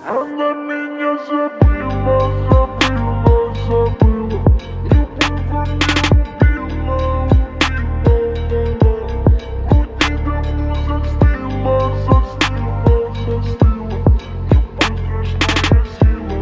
Она меня забыла, забыла, забыла. Любовь во мне убила, убила. Груди давно застыла, застыла, застыла. Любовь страшная сила.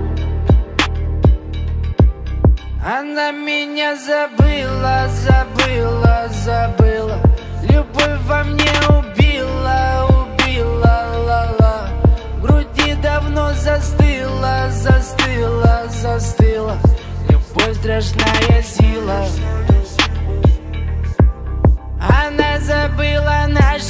Она меня забыла, забыла, забыла. Любовь во мне убила, убила, ла-ла. В груди давно застыла, застыла, застыла. Любовь страшная сила. Она забыла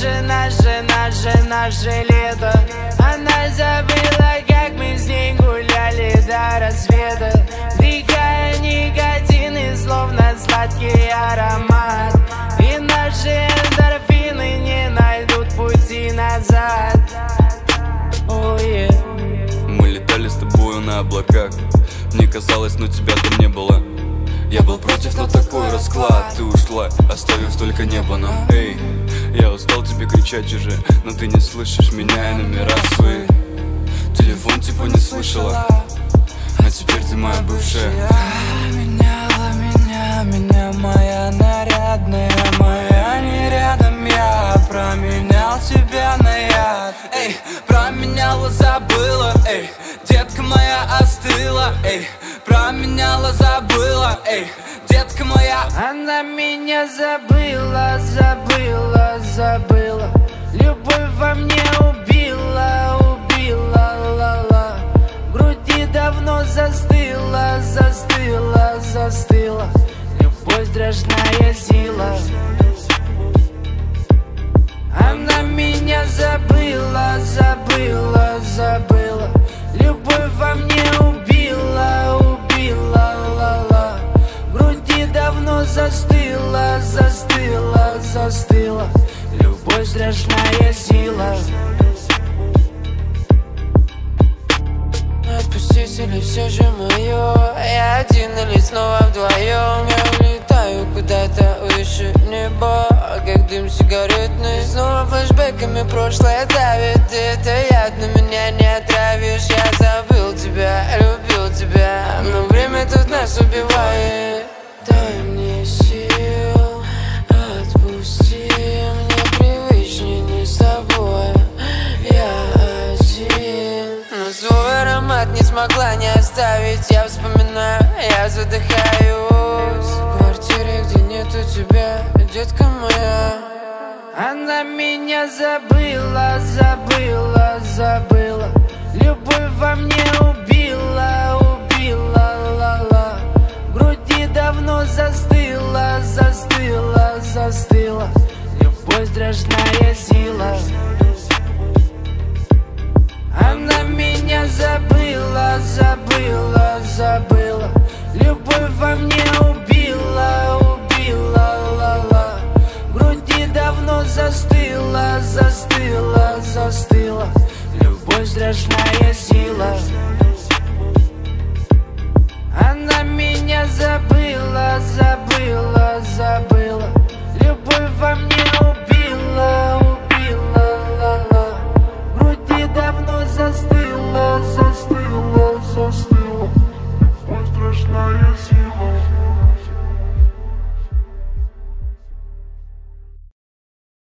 наше лето. Она забыла, как мы с ней гуляли до рассвета. Вдыхая никотин, словно сладкий аромат. И наши эндорфины не найдут пути назад. Oh, yeah. Мы летали с тобою на облаках. Мне казалось, но тебя там не было. Я был против, но такой расклад. Ты ушла, оставив только небо нам. Эй, я устал тебе кричать уже, но ты не слышишь меня и номера свои. Телефон типа не слышала, а теперь ты моя бывшая. Меняла меня моя нарядная, моя не рядом. Я променял тебя на яд. Эй, променяла, забыла. Эй, детка моя остыла. Эй, променяла, забыла. Эй, детка моя. Она меня забыла, забыла, забыла. Любовь во мне убила, убила, ла-ла. В груди давно застыла, застыла, застыла. Любовь страшная сила. Она меня забыла, забыла, забыла. Любовь во мне убила, убила, ла-ла. В груди давно застыла, застыла, застыла. Любовь страшная сила. Отпустить или все же мое? Я один или снова вдвоем? Я улетаю куда-то выше неба, как дым сигаретный. Снова флешбэками прошлое давит. Ты это яд, но меня не отравишь. Я забыл тебя, любил тебя, но время тут нас убивает. Дай мне сил, отпусти. Мне привычнее не с тобой. Я один, но свой аромат не смогла не оставить. Я вспоминаю, я задыхаюсь. В квартире, где нету тебя, детка моя. Она меня забыла, забыла, забыла. Любовь во мне убила, убила, ла-ла. В груди давно застыла, застыла, застыла. Любовь страшная сила. Она меня забыла, забыла, забыла. Любовь во мне убила, убила, ла-ла. В груди давно застыла, застыла, застыла. Любовь страшная сила. Она меня забыла, забыла, забыла. Любовь во мне убила, убила, ла-ла. В груди давно застыла, застыла.